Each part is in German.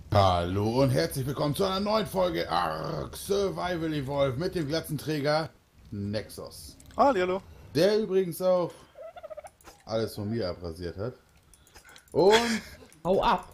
Hallo und herzlich willkommen zu einer neuen Folge Ark Survival Evolved mit dem Glatzenträger Nexus. Hallo. Der übrigens auch alles von mir abrasiert hat. Und Hau ab!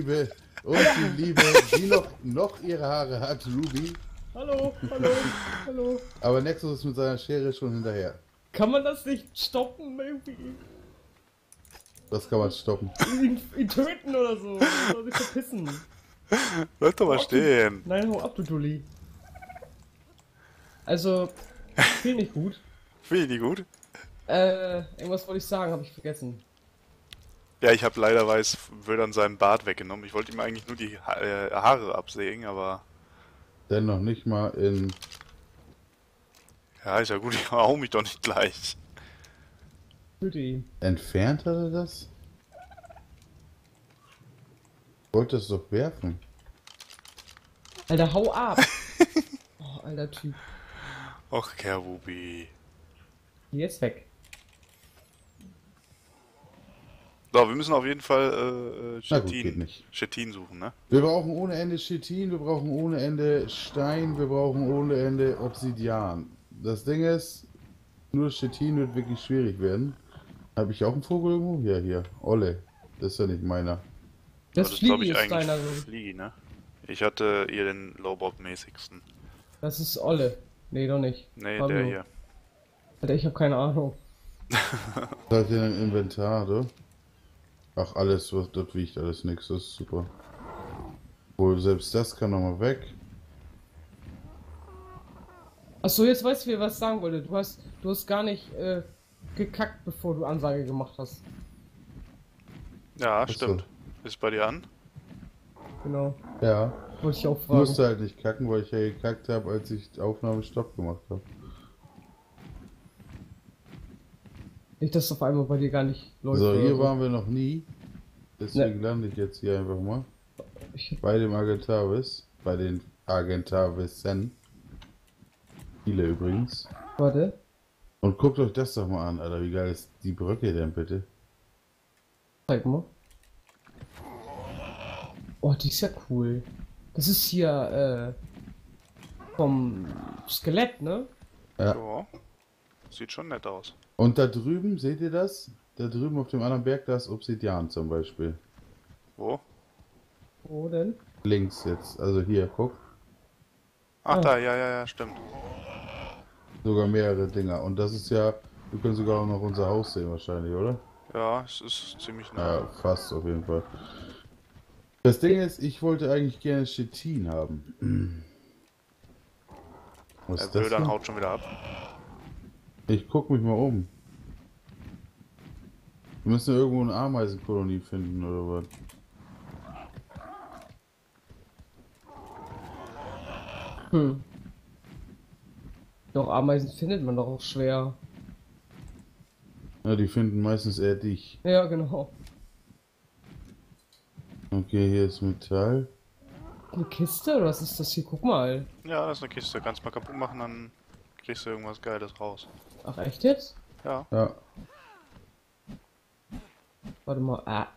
die noch ihre Haare hat, Ruby. Hallo, hallo, hallo. Aber Nexus ist mit seiner Schere schon hinterher. Kann man das nicht stoppen irgendwie? Das kann man stoppen. Ihn töten oder so? Oder soll sich verpissen? Bleib doch mal stehen. Nein, hau ab, du Dulli. Also, viel nicht gut. Finde ich nicht gut. Irgendwas wollte ich sagen, habe ich vergessen. Ja, ich habe leider Wödern seinen Bart weggenommen. Ich wollte ihm eigentlich nur die Haare absägen, aber... Denn noch nicht mal in... Ja, ist ja gut, ich hau mich doch nicht gleich. Töte ihn. Entfernt hat er das? Ich wollte es doch werfen. Alter, hau ab! Oh, alter Typ. Och, Kerubi. Geh jetzt weg. So, wir müssen auf jeden Fall Na gut, geht nicht. Chitin suchen, ne? Wir brauchen ohne Ende Chitin, wir brauchen ohne Ende Stein, wir brauchen ohne Ende Obsidian. Das Ding ist, nur Chitin wird wirklich schwierig werden. Habe ich auch einen Vogel irgendwo? Ja, hier. Olle. Das ist ja nicht meiner. Das ist, glaube Fliegi ich, ist deiner eigentlich so. Fliegi, ne? Ich hatte ihr den Lowbob-mäßigsten. Das ist Olle. Nee, doch nicht. Nee, Hallo. der hier. Alter, ich habe keine Ahnung. Was hat ihr im Inventar, oder? Ach, alles, was dort wiegt, alles nix. Das ist super. Wohl, selbst das kann nochmal weg. Achso, jetzt weißt du, wie ich was sagen wollte. Du hast gar nicht gekackt, bevor du Ansage gemacht hast. Ja, Achso. stimmt. Ist bei dir an? Genau. Ja. Wollte ich auch Ich fragen. musste halt nicht kacken, weil ich ja gekackt habe, als ich die Aufnahme Stopp gemacht habe. Nicht, dass auf einmal bei dir gar nicht läuft. So, oder hier so. waren wir noch nie. Deswegen lande ich jetzt hier einfach mal. Ich, Bei dem Argentavis. Bei den Argentavisen. Viele übrigens. warte. Und guckt euch das doch mal an, Alter. Wie geil ist die Brücke denn bitte? Zeig mal. Oh, die ist ja cool. Das ist hier vom Skelett, ne? Ja. Ja. Sieht schon nett aus. Und da drüben, seht ihr das? Da drüben auf dem anderen Berg, da ist Obsidian zum Beispiel. Wo? Wo denn? Links jetzt. Also hier, guck. Ach, Ah. da, ja, stimmt. Sogar mehrere Dinger. Und das ist ja, wir können sogar auch noch unser Haus sehen wahrscheinlich, oder? Ja, es ist ziemlich nah. Ja, fast auf jeden Fall. Das Ding ist, ich wollte eigentlich gerne Chitin haben. Was ist Der das Wödern denn? haut schon wieder ab. Ich guck mich mal um. Wir müssen irgendwo eine Ameisenkolonie finden, oder was? Hm. Doch, Ameisen findet man doch auch schwer. Ja, die finden meistens eher dich. Ja, genau. Okay, hier ist Metall. Eine Kiste? Oder was ist das hier? Guck mal. Ja, das ist eine Kiste. Kannst mal kaputt machen, dann kriegst du irgendwas Geiles raus. Ach, echt jetzt? Ja. Ja. Warte mal. Ah.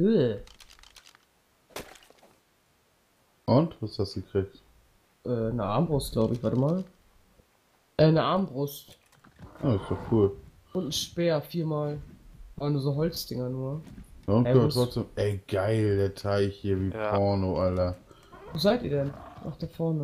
Und? Was hast du gekriegt? Eine Armbrust, glaube ich. Warte mal. Eine Armbrust. Ah, ist doch cool. Und ein Speer, 4-mal. Aber nur so Holzdinger nur. Ja, und Ey, trotzdem. Ey, geil, der Teich hier wie Ja. Porno, Alter. Wo seid ihr denn? Ach, da vorne.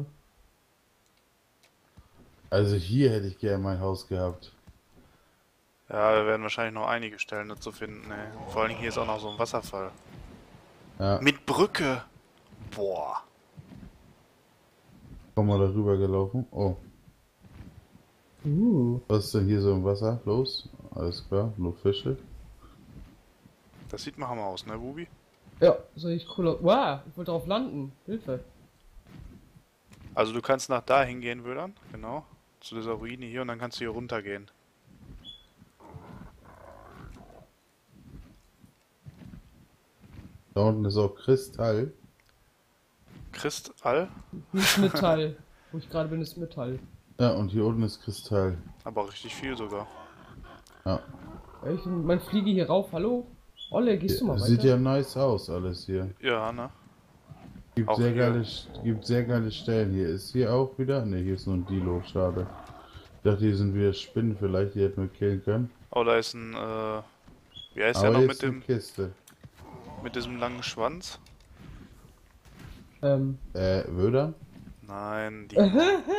Also hier hätte ich gerne mein Haus gehabt. Ja, wir werden wahrscheinlich noch einige Stellen dazu finden, ey. Vor allen Dingen hier ist auch noch so ein Wasserfall. Ja, Mit Brücke! Boah. komm mal darüber gelaufen. Oh, was ist denn hier so im Wasser? Los? Alles klar, nur Fische. Das sieht mal Hammer aus, ne, Bubi? Ja, soll ich cool aus. Wow, ich wollte drauf landen. Hilfe. Also du kannst nach da hingehen, Wödern. Genau. Zu dieser Ruine hier und dann kannst du hier runtergehen. Da unten ist auch Kristall. Kristall, Hier ist Metall. Wo ich gerade bin, ist Metall. Ja, und hier unten ist Kristall. aber richtig viel sogar. Ja. Ja, ich bin mein Fliege hier rauf. Hallo? Olle, gehst du mal Sieht weiter? ja nice aus, alles hier. Ja, ne? Gibt Auch sehr hier. geile, gibt sehr geile Stellen hier. Ist hier auch wieder? Ne, hier ist nur ein Dilo, schade. Ich dachte, hier sind wieder Spinnen vielleicht, die hätten wir killen können. Oh, da ist ein, wie heißt der Aber noch hier ist eine Kiste. mit diesem langen Schwanz? Ähm. Wöder? Nein, die.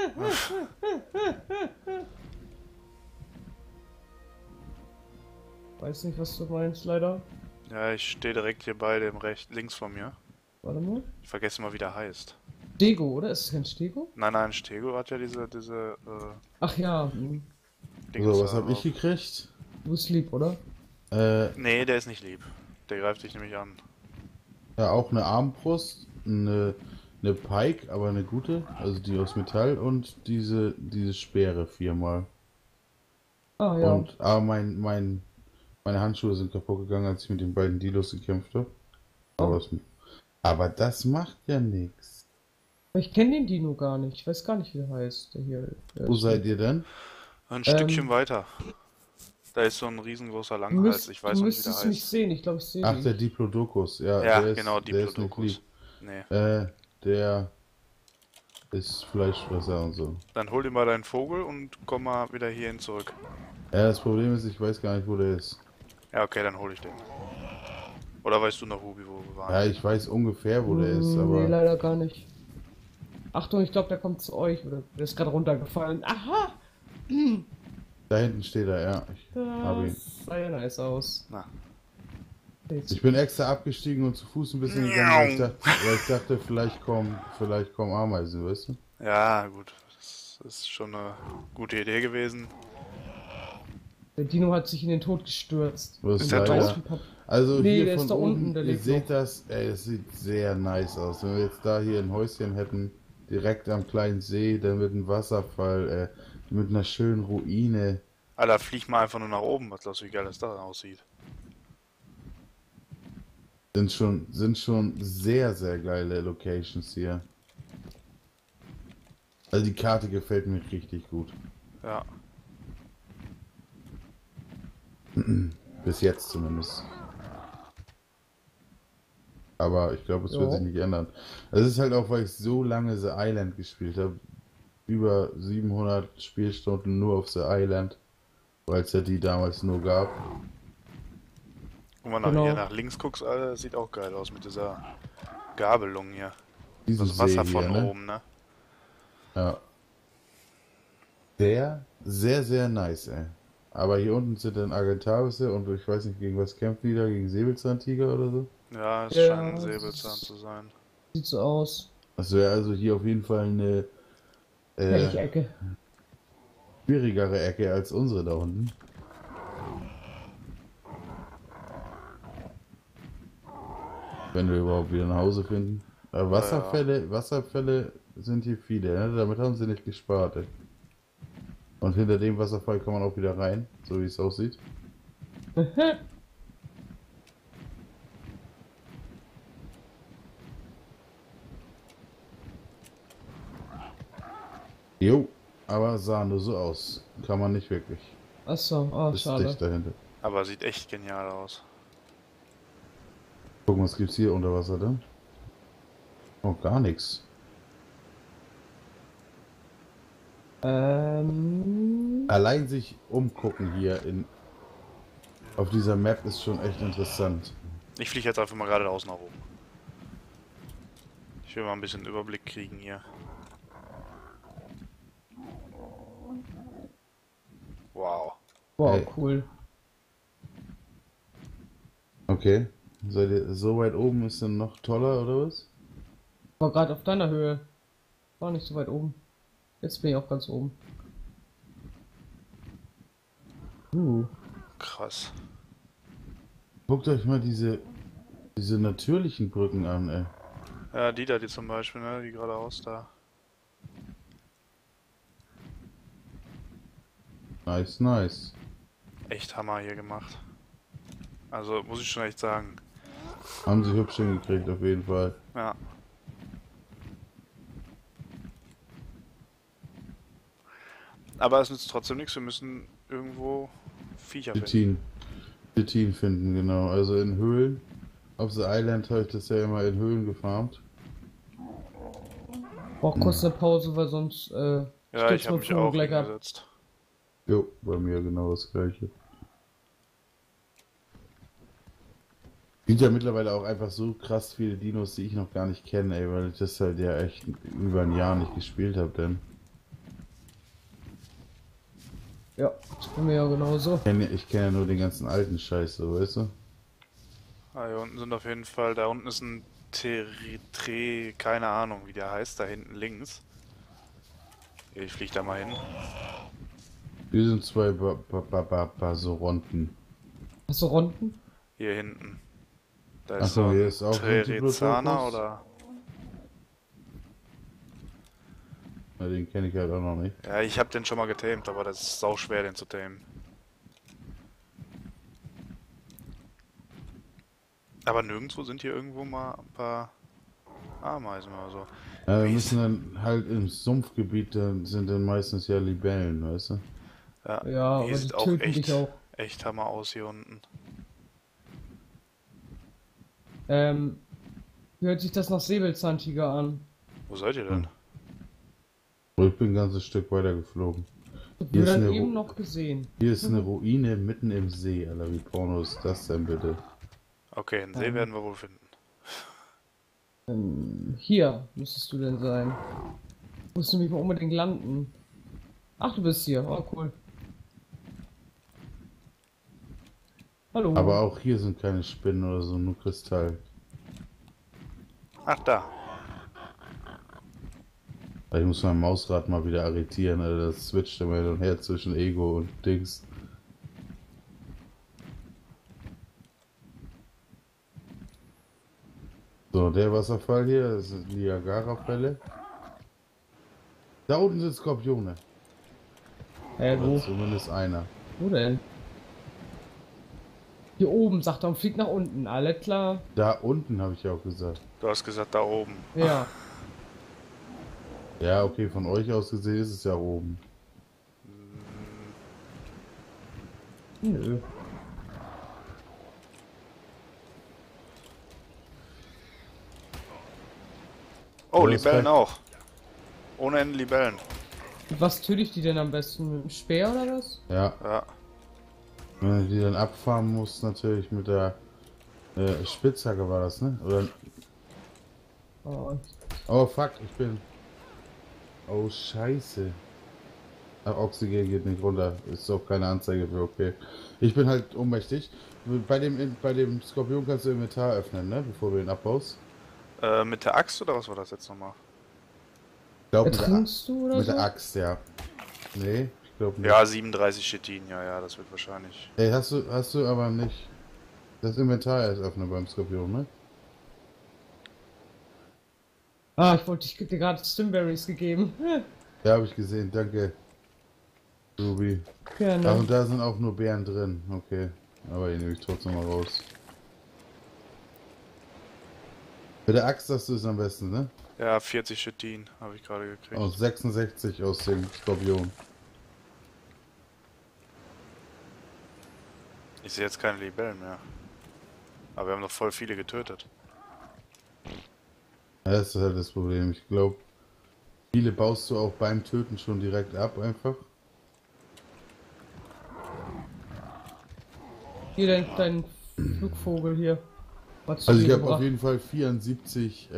Weiß nicht, was du meinst, leider. Ja, ich stehe direkt hier bei dem links von mir. Warte mal. Ich vergesse mal, wie der heißt. Stego, oder? Ist es kein Stego? Nein, Stego hat ja diese Ach ja, Dinge So, was habe ich gekriegt? du bist lieb, oder? Nee, der ist nicht lieb. Der greift dich nämlich an. Ja, auch eine Armbrust, eine Pike, aber eine gute, also die aus Metall und diese Speere viermal. Ah ja. Aber meine Handschuhe sind kaputt gegangen, als ich mit den beiden Dilos gekämpft habe. Oh. Aber das macht ja nichts. Ich kenne den Dino gar nicht. Ich weiß gar nicht, wie der heißt. Der hier. Wo seid ihr denn? Ein Stückchen weiter. Da ist so ein riesengroßer Du, Langhals. Ich weiß du noch nicht, wie der müsstest mich heißt. sehen. Ich glaube, ich sehe Ach, dich. der Diplodocus, ja, Ja, der ist, genau, der ist nicht Diplodocus. Nee. lieb. Der ist Fleischfresser und so. Dann hol dir mal deinen Vogel und komm mal wieder hierhin zurück. Ja, das Problem ist, ich weiß gar nicht, wo der ist. Ja, okay, dann hol ich den. Oder weißt du noch, Hubi, wo wir waren? Ja, ich weiß ungefähr, wo der ist, Nee, aber leider gar nicht. Achtung, ich glaube, der kommt zu euch. Oder der ist gerade runtergefallen. Aha! da hinten steht er, ja. Ich hab ihn. Das sah ja nice aus. Na. Ich bin extra abgestiegen und zu Fuß ein bisschen gegangen, weil ich dachte, vielleicht kommen Ameisen, weißt du? Ja, gut. Das ist schon eine gute Idee gewesen. Der Dino hat sich in den Tod gestürzt. Wo ist Ist der leider- tot? Also Nee, hier der von ist da oben, unten, der ihr lebt seht noch. das, ey, es sieht sehr nice aus. Wenn wir jetzt da hier ein Häuschen hätten, direkt am kleinen See, dann mit einem Wasserfall, mit einer schönen Ruine. Alter, flieg mal einfach nur nach oben. Was glaubst du, wie geil das da aussieht? Sind schon sehr, sehr geile Locations hier. Also die Karte gefällt mir richtig gut. Ja. Bis jetzt zumindest. Aber ich glaube, es wird Ja. sich nicht ändern. Es ist halt auch, weil ich so lange The Island gespielt habe. Über 700 Spielstunden nur auf The Island. Weil es ja die damals nur gab. Guck mal, Genau. hier nach links guckst, Alter, das sieht auch geil aus mit dieser Gabelung hier. Diesen Das Wasser See von hier, ne? oben, ne? Ja. Sehr, sehr nice, ey. Aber hier unten sind dann Argentarisse und ich weiß nicht, gegen was kämpfen die da? Gegen Säbelzahntiger oder so? Ja, es Ja, scheint ein das Säbelzahn ist- zu sein. Sieht so aus. Das wäre also hier auf jeden Fall eine Ecke. schwierigere Ecke als unsere da unten. Wenn wir überhaupt wieder nach Hause finden. Aber Wasserfälle sind hier viele, ne? Damit haben sie nicht gespart, ey. Und hinter dem Wasserfall kann man auch wieder rein, so wie es aussieht. Jo, aber sah nur so aus. Kann man nicht wirklich. Achso, oh, Ist schade. dicht dahinter. Aber sieht echt genial aus. Gucken, was gibt's hier unter Wasser denn? Oh, gar nichts. Allein sich umgucken hier auf dieser Map ist schon echt interessant. Ich fliege jetzt einfach mal geradeaus nach oben. Ich will mal ein bisschen Überblick kriegen hier. Wow. Wow, Hey. cool. Okay. Seid ihr so weit oben ist dann noch toller oder was? War gerade auf deiner Höhe. War nicht so weit oben. Jetzt bin ich auch ganz oben. Krass. Guckt euch mal diese natürlichen Brücken an, ey. Ja, die da, die zum Beispiel, ne? Die geradeaus da. Nice, nice. Echt Hammer hier gemacht. Also, muss ich schon echt sagen. Haben sie hübsch hingekriegt, auf jeden Fall. Ja. Aber es nützt trotzdem nichts, wir müssen irgendwo Viecher finden. Chitin finden, genau. Also in Höhlen. Auf The Island habe ich das ja immer in Höhlen gefarmt. Brauch kurz eine Pause, weil sonst Ja, stürzt ich habe mein mich Vogel auch gleich ab. hingesetzt. Jo, bei mir genau das gleiche. Sind ja mittlerweile auch einfach so krass viele Dinos, die ich noch gar nicht kenne, ey, weil ich das halt ja echt über ein Jahr nicht gespielt habe, denn. Ja, das bin mir ja genauso. Ich kenn ja nur den ganzen alten Scheiß, so, weißt du? Ah, hier unten sind auf jeden Fall, da unten ist ein keine Ahnung wie der heißt, da hinten links. Ich flieg da mal hin. Hier sind zwei Basoronten. Hast du Runden? Hier hinten. Da ist Achso, so hier ein ist auch ein Trerezana Diplodocus. oder... Ja, den kenne ich halt auch noch nicht. Ja, ich habe den schon mal getamed, aber das ist sau schwer, den zu tamen. Aber nirgendwo sind hier irgendwo mal ein paar Ameisen oder so. Ja, wir Wie müssen ist- dann halt im Sumpfgebiet, dann sind dann meistens ja Libellen, weißt du? Ja, Ja, hier aber die sieht auch töten dich auch. echt Hammer aus hier unten. Wie hört sich das nach Säbelzahntiger an? Wo seid ihr denn? Ich bin ein ganzes Stück weiter geflogen. Wir ist haben eine eben Ru- noch gesehen. Hier ist eine Ruine mitten im See, Alter. Wie Porno ist das denn bitte? Okay, einen See werden wir wohl finden. Hier müsstest du denn sein. Musst du mich mal unbedingt landen. Ach, du bist hier. Oh, cool. Hallo. Aber auch hier sind keine Spinnen oder so, nur Kristall. Ach, da. Ich muss mein Mausrad mal wieder arretieren, Alter. Das switcht immer hin und her zwischen Ego und Dings. So, der Wasserfall hier, das sind Niagara-Fälle. Da unten sind Skorpione. Oder Wo? zumindest einer. Wo denn? Hier oben, sagt er, und fliegt nach unten. Alles klar. Da unten habe ich ja auch gesagt. Du hast gesagt, da oben. Ja. Ja, okay, von euch aus gesehen ist es ja oben. Nö. Oh, Ja, das Libellen reicht. auch. Ohne Ende Libellen. Mit was töte ich die denn am besten? Mit dem Speer oder was? Ja, Ja. wenn du die dann abfahren musst, natürlich mit der Spitzhacke war das, ne? Oder. Oh, Oh fuck, ich bin. Oh scheiße. Ach, Oxygen geht nicht runter. Ist auch keine Anzeige für okay. Ich bin halt ohnmächtig. Bei dem Skorpion kannst du Inventar öffnen, ne? Bevor du ihn abbaust. Mit der Axt oder was war das jetzt nochmal? Ich glaube mit, ertrinkst du oder mit so? der Axt, ja. Nee, ich glaube nicht. Ja, 37 Chitin, ja, das wird wahrscheinlich. Ey, hast du aber nicht das Inventar erst öffnen beim Skorpion, ne? Ah, ich dir gerade Stimberries gegeben. Ja, habe ich gesehen, danke. Ruby. Ach, Gerne. und da sind auch nur Beeren drin. Okay. Aber die nehme ich trotzdem mal raus. Mit der Axt hast du es am besten, ne? Ja, 40 Chitin habe ich gerade gekriegt. Aus 66 aus dem Skorpion. Ich sehe jetzt keine Libellen mehr. Aber wir haben noch voll viele getötet. Ja, das ist halt das Problem. Ich glaube, viele baust du auch beim Töten schon direkt ab, einfach. Hier dein Flugvogel hier. Was zu Also ich mir habe auf gebracht. jeden Fall 74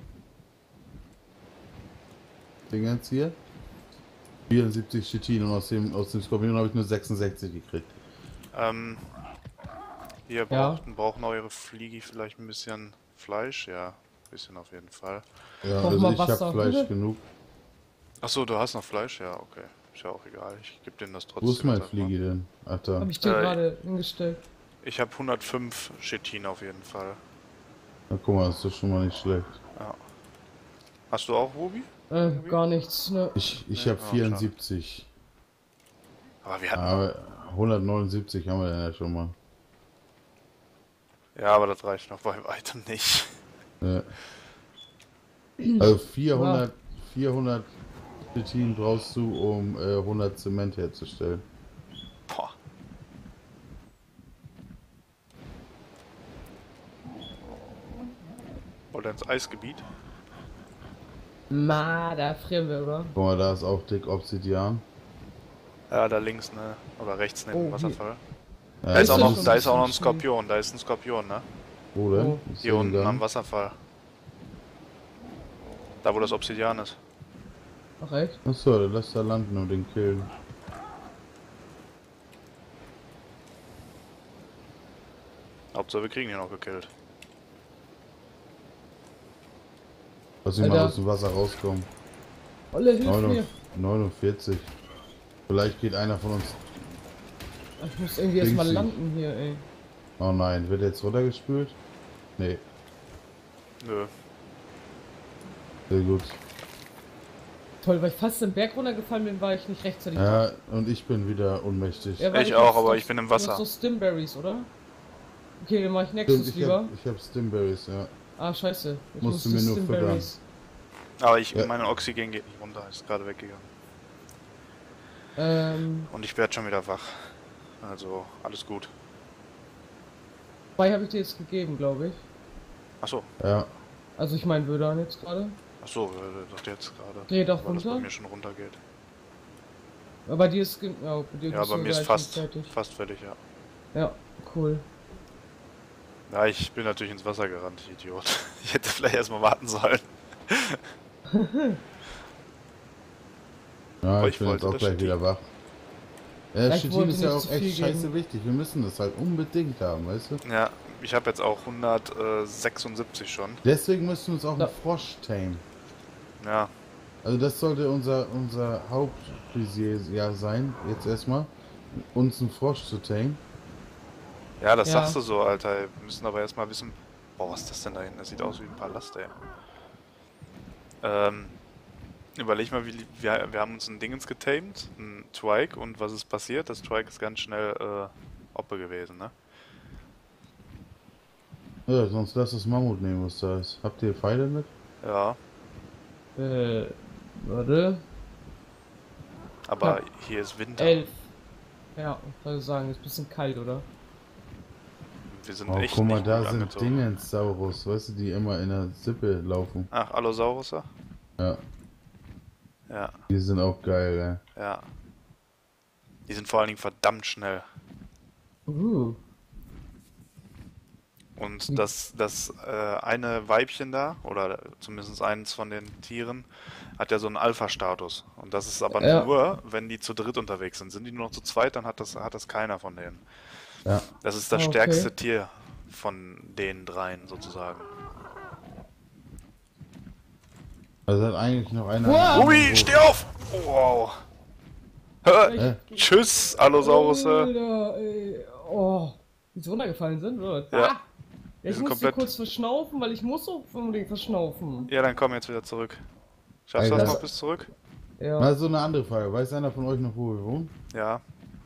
Dingens hier. 74 Chitin und aus dem Skorpion habe ich nur 66 gekriegt. Ähm, hier Ja. brauchen eure Fliegi vielleicht ein bisschen Fleisch? Ja, ein bisschen auf jeden Fall. Ja, Brauch also mal ich Wasser. habe Fleisch genug. Achso, du hast noch Fleisch? Ja, okay. Ist ja auch egal. Ich gebe denen das trotzdem. Wo ist mein jetzt einfach mal. Fliege denn? Ach da. Habe ich dir Äh, gerade hingestellt. Ich habe 105 Chitin auf jeden Fall. Na guck mal, das ist doch schon mal nicht schlecht. Ja. Hast du auch Ruby? Gar nichts, ne? Ich Nee, habe oh, 74. Aber wir hatten. Aber 179 haben wir dann ja schon mal. Ja, aber das reicht noch bei weitem nicht. Ja. Also 400 Chitin brauchst du, um 100 Zement herzustellen. Boah. Wollt ihr ins Eisgebiet? Da frieren wir, oder? Guck mal, da ist auch dick Obsidian. Ja, da links, ne? Oder rechts neben dem Oh, Wasserfall. Ja, Da ist auch ja noch, schon da ein ist auch noch ein bisschen Skorpion, da ist ein Skorpion, ne? Wo denn? Oh. Ich seh Hier ihn unten gar am nicht. Wasserfall. Da wo das Obsidian ist. Ach echt? Achso, der lässt da landen und den killen. Hauptsache wir kriegen ihn noch gekillt. Lass ihn mal Alter. aus dem Wasser rauskommen. Olle, hilf 49. mir! 49. Vielleicht geht einer von uns. Ich muss irgendwie erstmal Dingsy. landen hier, ey. Oh nein, wird er jetzt runtergespült? Nee, Nö. sehr gut. Toll, weil ich fast den Berg runtergefallen bin, war ich nicht rechtzeitig. Ja, und ich bin wieder ohnmächtig. Ja, weil Ich du auch, hast aber doch- ich bin im du hast Wasser. so Stimberries, oder? Okay, dann mach ich Stimmt, Nexus lieber. ich hab Stimberries, ja. Ah, scheiße. Ich Musst du muss die mir nur füttern. Aber Ja. mein Oxygen geht nicht runter, ist gerade weggegangen. Ähm, Und ich werde schon wieder wach. Also, alles gut. 2 habe ich dir jetzt gegeben, glaube ich. Achso, Ja, Also ich meine Würde jetzt gerade. achso, dachte jetzt gerade. Dreh doch Weil das bei runter. mir schon runtergeht. Aber bei dir ist ja, bei dir Ja, bist bei du mir ist gleich fast fertig. fertig, ja. Ja, cool. Ja, ich bin natürlich ins Wasser gerannt, ich Idiot. Ich hätte vielleicht erstmal warten sollen. ja, Aber ich ich bin jetzt wollte auch das gleich Chitin. wieder wach. Ja, Ja, ich Chitin wollte ist ja nicht auch zu viel echt scheiße geben. wichtig. Wir müssen das halt unbedingt haben, weißt du? Ja, ich habe jetzt auch 176 schon. Deswegen müssen wir uns auch Ja. einen Frosch tamen. Ja, Also das sollte unser Hauptvisier ja sein, jetzt erstmal, uns einen Frosch zu tamen. ja, das Ja. sagst du so, Alter. Wir müssen aber erstmal wissen. Boah, was ist das denn da hinten? Das sieht aus wie ein Palast, ey. Überleg mal, wir haben uns ein Dingens getamed, ein Trike, und was ist passiert? Das Trike ist ganz schnell Oppe gewesen, ne? Ja, sonst lass das Mammut nehmen, was da ist. Habt ihr Pfeile mit? Ja, Warte. aber Ja. hier ist Winter. 11. Ja, ich würde sagen, ist ein bisschen kalt, oder? Wir sind Oh, echt guck mal, nicht da gut sind angezogen. Dingensaurus, weißt du, die immer in der Sippe laufen. Ach, Allosaurus? Ja, Ja, die sind auch geil, ja. Die sind vor allen Dingen verdammt schnell. Und das eine Weibchen da, oder zumindest eins von den Tieren, hat ja so einen Alpha-Status. Und das ist aber Ja. nur, wenn die zu dritt unterwegs sind. Sind die nur noch zu zweit, dann hat das keiner von denen. Ja. Das ist das Ah, okay. stärkste Tier von den dreien sozusagen. Also hat eigentlich noch einer. Wow. Ui, steh auf! Wow. Hä? Äh, Tschüss, Allosaurus. Alter, ey. Oh. Wie sie runtergefallen sind, oder? Ja. Ah. Ja, ich sind musste komplett- kurz verschnaufen, weil ich muss auch unbedingt verschnaufen. Ja, dann komm jetzt wieder zurück. Schaffst du Alter. das noch bis zurück? Ja. Mal so eine andere Frage. Weiß einer von euch noch, wo wir wohnen? Ja.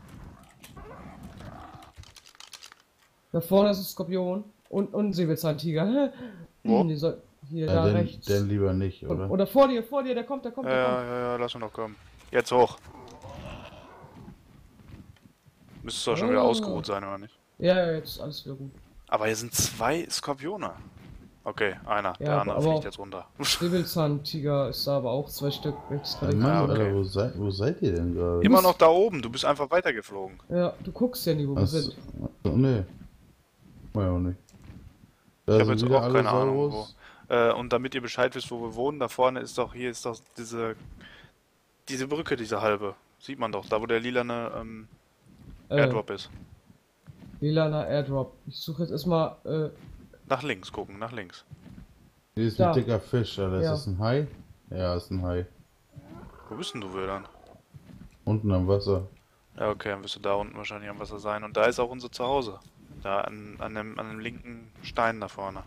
Da vorne ist ein Skorpion und ein Säbelzahntiger. Wo? Die soll hier Ja, da denn, rechts. denn lieber nicht, oder? Oder vor dir, der kommt, der kommt, Ja, der ja, kommt. ja, lass ihn noch kommen. Jetzt hoch. Müsstest du auch schon wieder Oh. ausgeruht sein, oder nicht? Ja, ja, jetzt ist alles wieder gut. Aber hier sind 2 Skorpione. Okay, einer. Ja, Der andere aber fliegt auch- jetzt runter. Säbelzahntiger ist da aber auch 2 Stück. Rechts, Ja, rechts. Mann, Ah, okay. Alter, wo seid ihr denn gerade? Immer noch da oben. Du bist einfach weitergeflogen. Ja, du guckst ja nie, wo wir Achso, sind. nee. War ja auch nicht. Da Ich sind habe jetzt wieder auch keine Ahnung, wo. Allosaurus. Und damit ihr Bescheid wisst, wo wir wohnen, da vorne ist doch, hier ist doch diese Brücke, diese halbe. Sieht man doch, da wo der lilane Airdrop ist. Lilaner Airdrop. Ich suche jetzt erstmal, Nach links gucken, nach links. Hier ist Da. ein dicker Fisch, Alter. Ja. Ist das ein Hai? Ja, ist ein Hai. Wo bist denn du, Wildern? Unten am Wasser. Ja, okay, dann wirst du da unten wahrscheinlich am Wasser sein. Und da ist auch unser Zuhause. Da an dem linken Stein da vorne.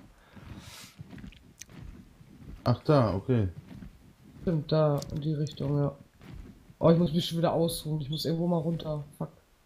Ach da, okay. stimmt, da, in die Richtung, ja. Oh, ich muss mich schon wieder ausruhen. Ich muss irgendwo mal runter. Fuck.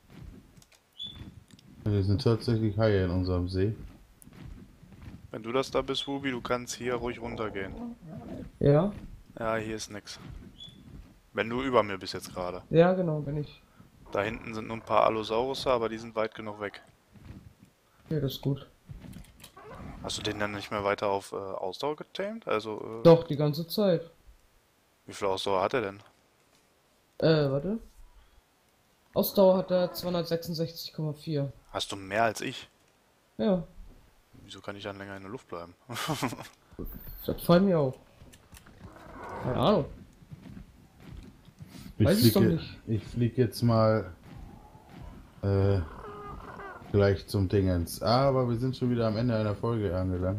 Wir sind tatsächlich Haie in unserem See. Wenn du das da bist, Ruby, du kannst hier ruhig runtergehen. Ja? Ja, hier ist nix. Wenn du über mir bist jetzt gerade. Ja, genau, bin ich. Da hinten sind nur ein paar Allosaurus, aber die sind weit genug weg. Okay, das ist gut. Hast du den dann nicht mehr weiter auf Ausdauer getamed? Also, Doch, die ganze Zeit. Wie viel Ausdauer hat er denn? Warte. Ausdauer hat er 266,4. Hast du mehr als ich? Ja, Wieso kann ich dann länger in der Luft bleiben? das freut mich auch. Keine Ahnung. Ich Weiß ich doch fliege, nicht. ich fliege jetzt mal gleich zum Dingens. Aber wir sind schon wieder am Ende einer Folge angelangt.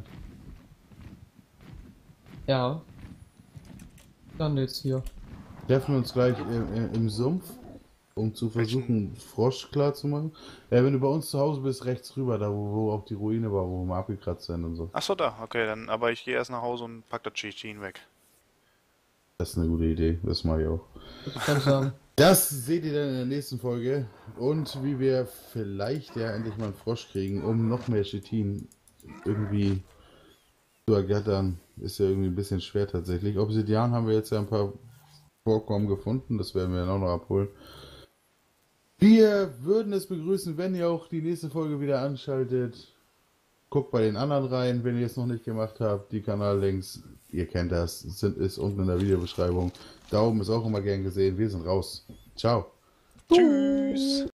Ja. Dann jetzt hier. Treffen wir uns gleich im Sumpf, um zu versuchen, Frosch klar zu machen. Ja, wenn du bei uns zu Hause bist, rechts rüber, da wo auch die Ruine war, wo wir mal abgekratzt sind und so. Achso, da. Okay, dann. Aber ich gehe erst nach Hause und pack das Chitin weg. Das ist eine gute Idee, das mache ich auch. Das kann ich sagen. Das seht ihr dann in der nächsten Folge. Und wie wir vielleicht ja endlich mal einen Frosch kriegen, um noch mehr Chitin irgendwie zu ergattern. Ist ja irgendwie ein bisschen schwer tatsächlich. Obsidian haben wir jetzt ja ein paar Vorkommen gefunden, das werden wir dann auch noch abholen. Wir würden es begrüßen, wenn ihr auch die nächste Folge wieder anschaltet. Guckt bei den anderen rein, wenn ihr es noch nicht gemacht habt. Die Kanallinks, ihr kennt das, ist unten in der Videobeschreibung. Daumen ist auch immer gern gesehen. Wir sind raus. Ciao. Tschüss!